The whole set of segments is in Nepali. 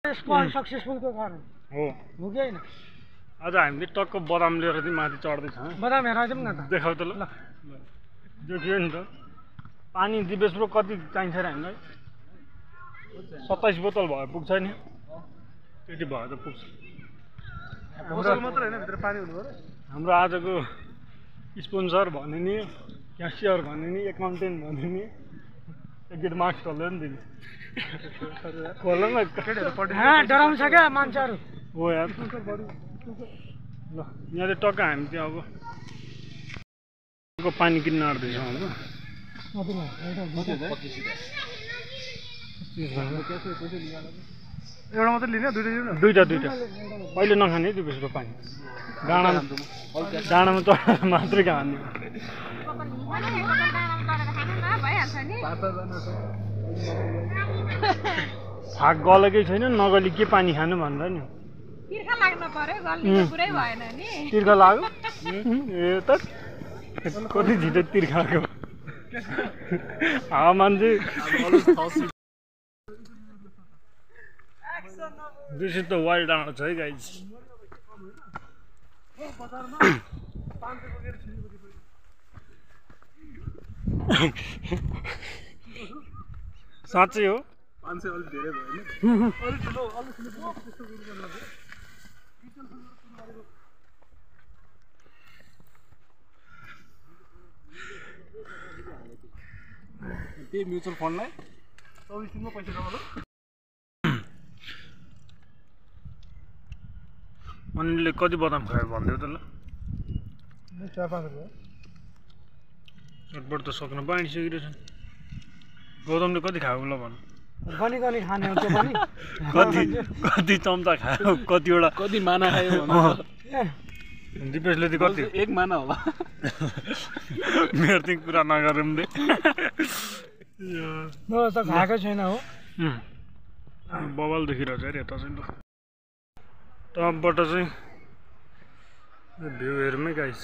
सक्सेसफुल को कारण हो कि हैन? आज हामीले टक्क बदाम लिएर चाहिँ माथि चढ्दैछौँ। बदाम हेर जाउँ न त। देखाउ त ल। देखियो नि त। पानी दिवेश ब्रो कति चाहिन्छ र हामीलाई? 27 बोतल भयो पुग्छ नि? त्यति भयो त पुग्छ। बोतल मात्र हैन भित्र पानी हुनु पर्यो। हाम्रो आजको स्पोन्सर भन्ने नि, क्यासियर भन्ने नि, एकाउन्टेन्ट भन्ने नि एकगेट मार्क्स टल्यो नि दिदी। खोल्न डराउँछ क्या मान्छेहरू। हो यार। ल यहाँ चाहिँ टक्क हामी चाहिँ अब पानी किन्न आँट्दैछौँ अब। एउटा मात्रै लिने दुईटा अहिले नखाने दिपेशको पानी डाँडामा चढेर मात्रै खाने। फाक गलेकै छैन नगली के पानी खानु भनेर नि। तिर्खा लाग्नु पर्यो गल्ने पुरै भएन नि। तिर्खा लाग्यो ए त कति छिटो तिर्खाको मान्छे दिस इज द वाइल्ड डाँडा छ है गाइज। साँच्चै हो 500 अलि धेरै भयो नि। अलि ठुलो त्यस्तो गुरु गर्न लाग्यो। त्यही म्युचुअल फन्डलाई 24 दिनमा पैसा कमाउनु। अनिलले कति बदाम खायो भनिदेऊ त ल। 4-5 रुपैयाँ। चटपट त सक्न बाँडिसकेको छ। गौतमले कति खायो ल भन। गनी खाने हो त्यो पनि। कति चम्चा खायो कतिवटा कति माना खायो भन। दिपेशले चाहिँ कति? 1 माना होला। मेरो चाहिँ कुरा नगरौँ दे। म त खाएको छैन हो। बवाल देखिरहेछ अरे यता चाहिँ ल। टपबाट चाहिँ भ्यू हेरौँ है गाइस।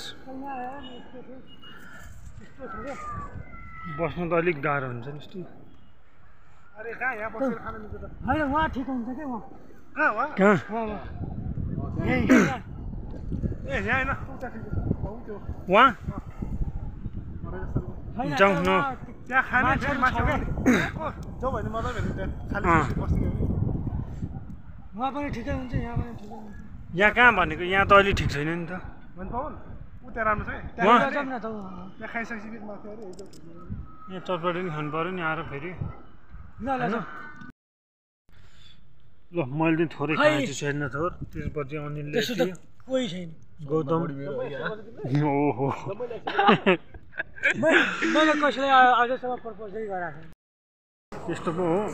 बस्नु त अलिक गाह्रो हुन्छ नि यस्तो। अरे कहाँ यहाँ बसेर खान मिल्छ त? हैन वहाँ ठिक हुन्छ के वहाँ। कहाँ वहाँ? कहाँ? यही ए यहाँ हैन उता ठिक छ। त्यो वहाँ? जाउँ न। त्यहाँ खाने फेरि माछा पनि जो भने मलाई भने त्यहाँ खाली बस्ने वहाँ पनि ठिकै हुन्छ यहाँ पनि ठिकै हुन्छ। यहाँ कहाँ भनेको यहाँ त अलि ठिक छैन नि त। भन पाउन उता राम्रो छ है। वहाँ जाउँ न त त्यहाँ खाइसकेपछि फेरि माथि अरे यहाँ चटपटी नि खानु पर्यो नि आएर फेरि। ल मैले चाहिँ थोरै खाएछु छैन थोर। त्यसपछि अनिलले कोही छैन। गौतम ओहो मैले कसैलाई अझसम्म प्रपोजै गराएको छैन। त्यस्तो पो हो।